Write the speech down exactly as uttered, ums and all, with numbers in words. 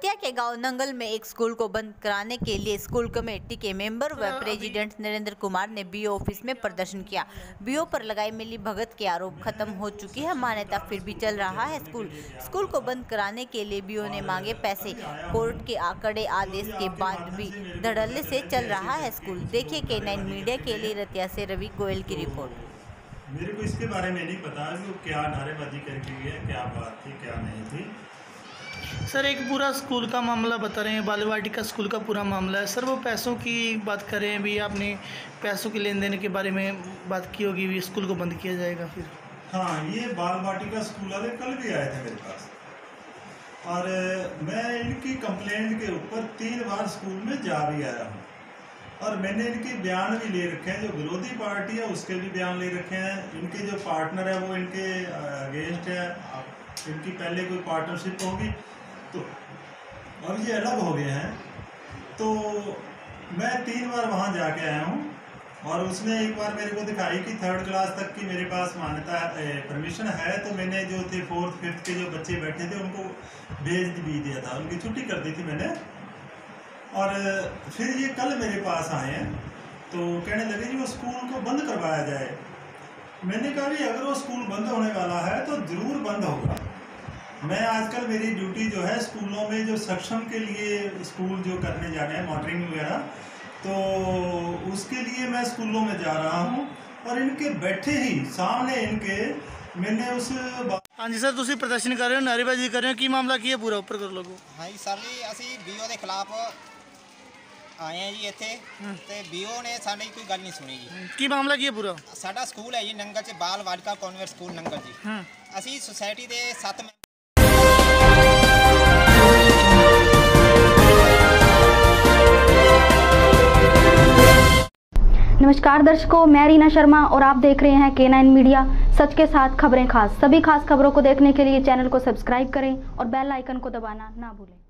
रतिया के गांव नंगल में एक स्कूल को बंद कराने के लिए स्कूल कमेटी के मेंबर व प्रेसिडेंट नरेंद्र कुमार ने बीओ ऑफिस में प्रदर्शन किया। बीओ पर लगाई मिली भगत के आरोप खत्म हो चुकी है, मान्यता फिर भी चल रहा है। स्कूल स्कूल को बंद कराने के लिए बीओ ने मांगे पैसे। कोर्ट के कड़े आदेश के बाद भी धड़ल्ले से चल रहा है स्कूल। देखिए के नाइन मीडिया के लिए रतिया से रवि गोयल की रिपोर्ट। मेरे को इसके बारे में नहीं पता कि वो क्या नारेबाजी करके गए, क्या बात थी क्या नहीं थी। सर एक पूरा स्कूल का मामला बता रहे हैं, बाल वाटिका स्कूल का पूरा मामला है। सर वो पैसों की बात कर रहे हैं, भी आपने पैसों के लेन देन के बारे में बात की होगी, भी स्कूल को बंद किया जाएगा फिर। हाँ, ये बाल वाटिका स्कूल वाले कल भी आए थे मेरे पास और मैं इनकी कंप्लेंट के ऊपर तीन बार स्कूल में जा भी आया हूँ और मैंने इनके बयान भी ले रखे हैं। जो विरोधी पार्टी है उसके भी बयान ले रखे हैं। इनके जो पार्टनर है वो इनके अगेंस्ट है। इनकी पहले कोई पार्टनरशिप होगी तो अब ये अलग हो गए हैं। तो मैं तीन बार वहाँ जाके आया हूँ और उसने एक बार मेरे को दिखाई कि थर्ड क्लास तक की मेरे पास मान्यता परमिशन है। तो मैंने जो थे फोर्थ फिफ्थ के जो बच्चे बैठे थे उनको भेज भी दिया था, उनकी छुट्टी कर दी थी मैंने। और फिर ये कल मेरे पास आए हैं तो कहने लगे कि वो स्कूल को बंद करवाया जाए। मैंने कहा भी अगर वो स्कूल बंद होने वाला है तो ज़रूर बंद होगा। मैं आजकल मेरी ड्यूटी जो है स्कूलों में जो सक्षम के लिए स्कूल जो करने जाने हैं मॉनिटरिंग वगैरह, तो उसके लिए मैं स्कूलों में जा रहा हूँ और इनके बैठे ही सामने इनके मैंने उस हाँ जी सर, तुम प्रदर्शन कर रहे हो, नारेबाजी कर रहे हो, की मामला की है पूरा ऊपर कर लोगो। हाँ जी सर जी, असी बीओ के खिलाफ आए हैं जी इत्थे ते बीओ ने साडी कोई गल नहीं सुनी जी। की मामला की है पूरा? साडा स्कूल है जी नंगल च बाल वाटिका कॉन्वेंट स्कूल नंगल जी। असी सोसाइटी के सत्त नमस्कार दर्शकों, मैं रीना शर्मा और आप देख रहे हैं के नाइन मीडिया। सच के साथ खबरें खास। सभी खास खबरों को देखने के लिए चैनल को सब्सक्राइब करें और बेल आइकन को दबाना ना भूलें।